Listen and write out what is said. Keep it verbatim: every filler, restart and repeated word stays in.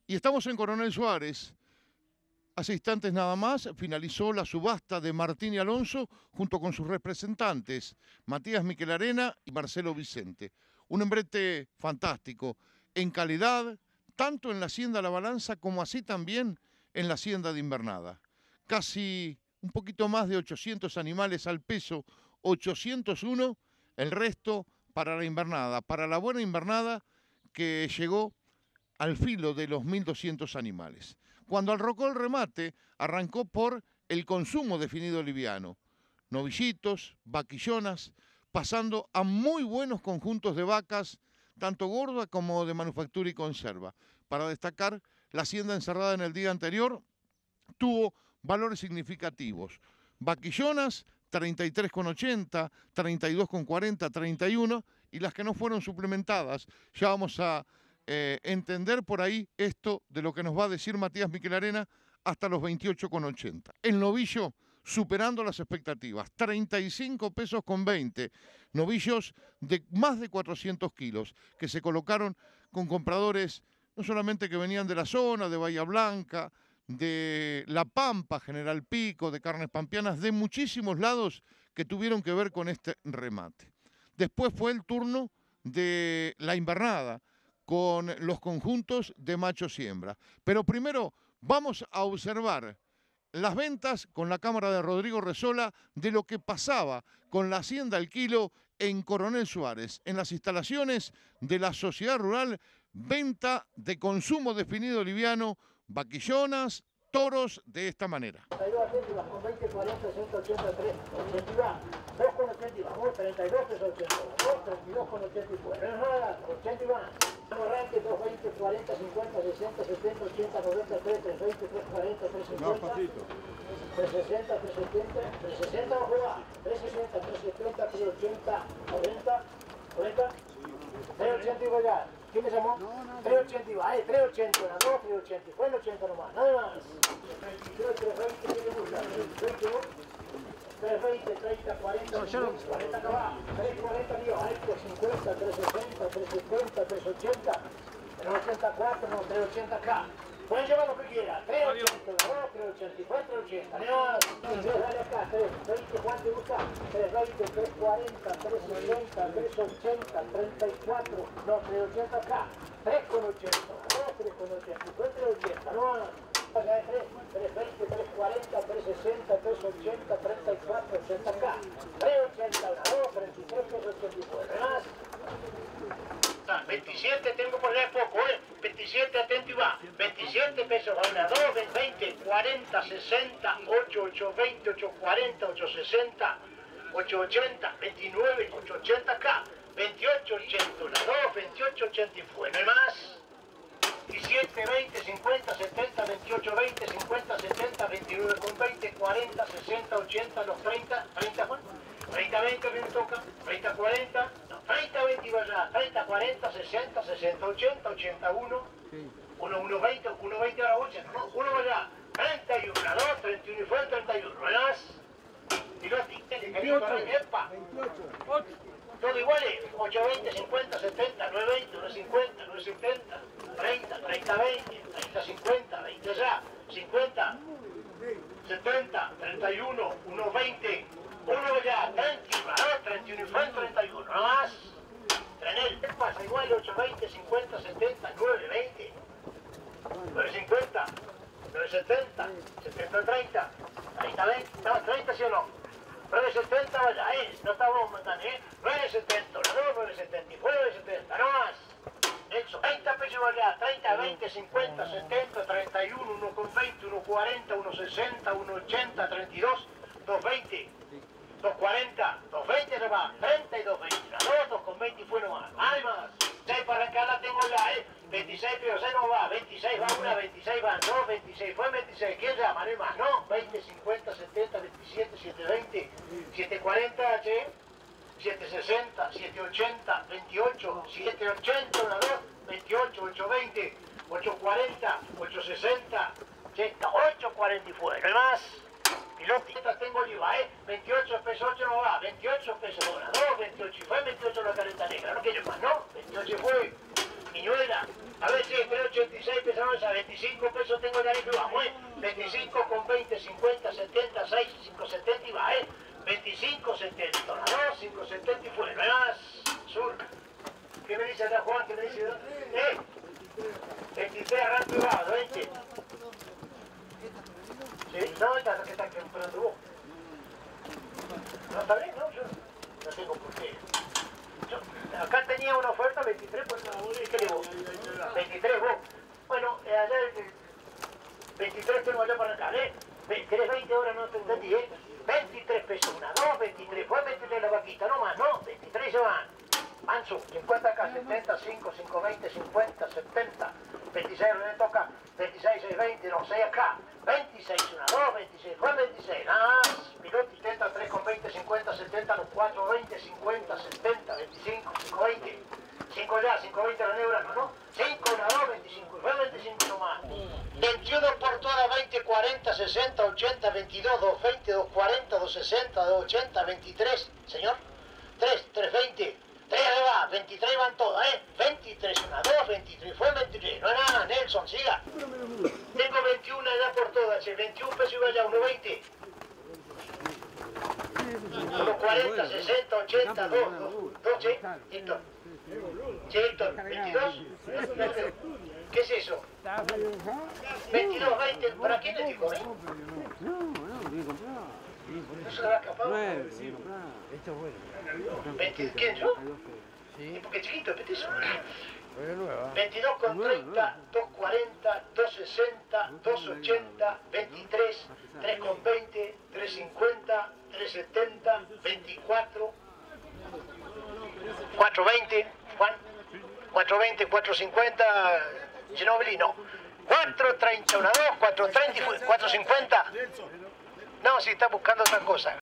Y estamos en Coronel Suárez. Hace instantes nada más finalizó la subasta de Martín y Alonso junto con sus representantes, Matías Miquelarena y Marcelo Vicente. Un hembrete fantástico, en calidad, tanto en la hacienda La Balanza como así también en la hacienda de Invernada. Casi un poquito más de ochocientos animales al peso, ochocientos uno, el resto para la invernada, para la buena invernada que llegó al filo de los mil doscientos animales. Cuando arrocó el remate, arrancó por el consumo definido liviano. Novillitos, vaquillonas, pasando a muy buenos conjuntos de vacas, tanto gorda como de manufactura y conserva. Para destacar, la hacienda encerrada en el día anterior tuvo valores significativos. Vaquillonas, treinta y tres con ochenta, treinta y dos con cuarenta, treinta y uno, y las que no fueron suplementadas, ya vamos a Eh, entender por ahí esto de lo que nos va a decir Matías Miquelarena, hasta los veintiocho con ochenta. El novillo superando las expectativas, treinta y cinco pesos con veinte, novillos de más de cuatrocientos kilos, que se colocaron con compradores no solamente que venían de la zona, de Bahía Blanca, de La Pampa, General Pico, de Carnes Pampeanas, de muchísimos lados que tuvieron que ver con este remate. Después fue el turno de la invernada, con los conjuntos de machos y hembras. Pero primero vamos a observar las ventas con la cámara de Rodrigo Resola de lo que pasaba con la hacienda al kilo en Coronel Suárez, en las instalaciones de la Sociedad Rural, venta de consumo definido liviano, vaquillonas, toros de esta manera. Arranque dos veinte, cuarenta, cincuenta, sesenta, setenta, ochenta, noventa, tres, tres veinte, tres cuarenta, tres cincuenta, tres sesenta, tres setenta, tres sesenta, tres sesenta, tres setenta, tres ochenta, noventa, cuarenta, tres ochenta y voy a. ¿Quién me llamó? tres ochenta y va, eh, tres ochenta, una, dos, tres ochenta, fue el ochenta nomás, nada más. veintitrés, tres veinte, ¿qué le gusta? tres veinte, treinta, cuarenta, cuarenta acá, tres cuarenta mío, tres cincuenta, tres sesenta, tres setenta, tres ochenta, tres ochenta y cuatro, no, tres ochenta acá. Pueden llevar lo que quieran, tres ochenta, no, tres ochenta y cuatro, tres ochenta, no, dale acá, tres veinte, ¿cuánto gusta? tres veinte, tres cuarenta, tres sesenta, tres ochenta, treinta y cuatro, no, tres ochenta acá, tres ochenta, no, tres ochenta, tres ochenta, no, tres veinte, tres cuarenta, tres sesenta, tres ochenta, treinta y cuatro, ochenta acá, tres ochenta, dos, treinta y tres, tres ochenta y nueve, más. veintisiete tengo por allá poco, ¿eh? veintisiete, atento y va. veintisiete pesos a una, dos, veinte, cuarenta, sesenta, ocho, ocho, veinte, ocho, cuarenta, ocho, sesenta, ocho, ochenta, veintinueve, ocho, ochenta acá, veintiocho, ochenta, una, dos, veintiocho, ochenta y fue, no hay más. diecisiete, veinte, cincuenta, setenta, veintiocho, veinte, cincuenta, setenta, veintinueve con veinte, cuarenta, sesenta, ochenta, los treinta, treinta, Juan, treinta, veinte me toca, treinta, cuarenta, no, treinta, veinte iba allá, treinta, cuarenta, sesenta, sesenta, ochenta, ochenta y uno, uno, uno, veinte, uno, veinte a la ochenta, no, uno allá, treinta y uno, dos, treinta y uno y fue el treinta y uno, ¿verdad? Y los tictes, epa, todo igual, ocho, veinte, cincuenta, setenta, nueve, veinte, uno, cincuenta, nueve, setenta, treinta, treinta, veinte, treinta, cincuenta, veinte ya, cincuenta, setenta, treinta y uno, uno, veinte, uno ya, treinta y uno, treinta y uno y fue treinta y uno, no más. Trenel, ¿qué pasa? Igual, ocho, veinte, cincuenta, setenta, nueve, veinte, nueve, cincuenta, nueve, setenta, setenta, treinta, treinta, veinte, no, treinta sí o no. nueve setenta vaya, eh, no estamos mandando, eh, nueve setenta, no, nueve setenta, y fue nueve setenta, no más. Eso, treinta pesos vaya, treinta, veinte, cincuenta, setenta, treinta y uno, uno con veinte, uno cuarenta, uno sesenta, uno ochenta, treinta y dos, dos veinte, dos cuarenta, dos veinte se va, treinta y dos veinte, no, dos con veinte y fue nomás, hay más. seis para acá la tengo ya, eh, veintiséis pero seis no va, veintiséis va una, veintiséis va dos, veintiséis fue veintiséis, ¿quién llama? No hay más, no, veinte, cincuenta, setenta, veintisiete, setecientos veinte, setecientos cuarenta, che, setecientos sesenta, setecientos ochenta, veintiocho, setecientos ochenta, una, dos, veintiocho, ochocientos veinte, ochocientos cuarenta, ochocientos sesenta, ochocientos cuarenta y fue, no hay más. Piloto, tengo el I V A, ¿eh? veintiocho pesos ocho no va, veintiocho pesos una, dos, veintiocho y fue veintiocho la careta negra, no quiero más, ¿no? veintiocho fue, Miñuela, a ver si tres ochenta y seis pesos cosa, veinticinco pesos tengo de arriba, vamos, ¿eh? veinticinco con veinte, cincuenta, setenta, seis, cinco setenta y va, ¿eh? veinticinco, setenta, una, dos, cinco setenta y fuera, no hay más, sur. ¿Qué me dice acá, Juan? ¿Qué me dice? ¿Eh? veintitrés arranque y va, veinte. ¿Sí? No, esta es la que está comprando vos. No, está bien, ¿no? Yo no tengo por qué. Yo, acá tenía una oferta, veintitrés, pues no, ¿qué le vos? veintitrés vos. Bueno, eh, allá el veintitrés tengo allá para acá, ¿eh? ¿Querés veinte horas? No te entendí, ¿eh? veintitrés pesos, una, dos, veintitrés, fue veintitrés la vaquita, no más, no, veintitrés se van. Manso, cincuenta acá, setenta, cinco, cinco, veinte, cincuenta, setenta, veintiséis, me toca, veintiséis, seis, veinte, no, seis acá, veintiséis, una, dos, veintiséis, fue veintiséis, nada más, piloto, setenta, tres con veinte, cincuenta, setenta, los cuatro, veinte, cincuenta, setenta, veinticinco, cinco, veinte, cinco ya, cinco, veinte la neura, ¿no? cinco, una, dos, veinticinco, fue veinticinco nomás. veintiuno por toda, veinte, cuarenta, sesenta, ochenta, veintidós, doscientos veinte, doscientos cuarenta, doscientos sesenta, doscientos ochenta, veintitrés, señor, tres, trescientos veinte. tres va, veintitrés van todas, ¿eh? veintitrés, una, dos, veintitrés, fue veintitrés, no es nada, Nelson, siga. Tengo veintiuno allá por todas, che, veintiún pesos iba allá, uno veinte. uno cuarenta, sesenta, ochenta, dos, dos, che, Héctor. Che, Héctor, veintidós. ¿Qué es eso? veintidós, veinte, ¿para quién le digo? ¿Eh? No, no, tiene que comprar. ¿No se lo habrá escapado? nueve, tiene que comprar. Esto es bueno. veinte, ¿quién yo? Sí. Porque chiquito, ¿viste eso? Pero nueva. veintidós con treinta, doscientos cuarenta, doscientos sesenta, doscientos ochenta, veintitrés, tres con veinte, trescientos cincuenta, trescientos setenta, veinticuatro, cuatrocientos veinte, Juan, cuatrocientos veinte, cuatrocientos cincuenta, Ginobili, no, cuatrocientos treinta, una, dos, cuatrocientos treinta y cuatrocientos cincuenta. No, si está buscando otra cosa.